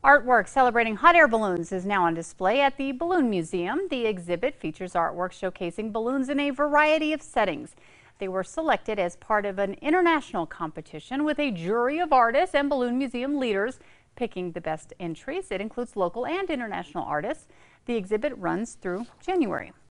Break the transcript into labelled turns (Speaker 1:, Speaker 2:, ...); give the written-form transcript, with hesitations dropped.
Speaker 1: Artwork celebrating hot air balloons is now on display at the Balloon Museum. The exhibit features artwork showcasing balloons in a variety of settings. They were selected as part of an international competition with a jury of artists and Balloon Museum leaders picking the best entries. It includes local and international artists. The exhibit runs through January.